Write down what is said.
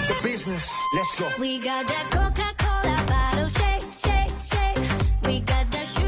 the business. Let's go. We got that Coca-Cola bottle shake, shake, shake. We got that sugar.